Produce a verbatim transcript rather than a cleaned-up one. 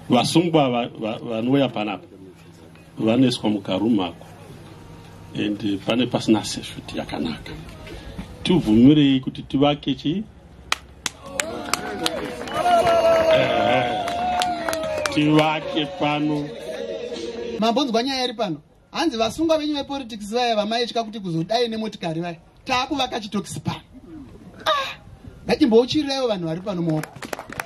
vasungwa vanouya panapa vaneswa mukarumako and pane pasina safety yakanaka. Tibvumirei kuti tivake chi tivake pano. Mambonzwa nyaya iri pano. Hanzi vasungwa venyu vepolitics vaya vamaitya kuti kuzodai nemotikari vaya taakuvaka chitokisi pano. Ah, ngachimbouchirirewo vanhu vari pano maoko.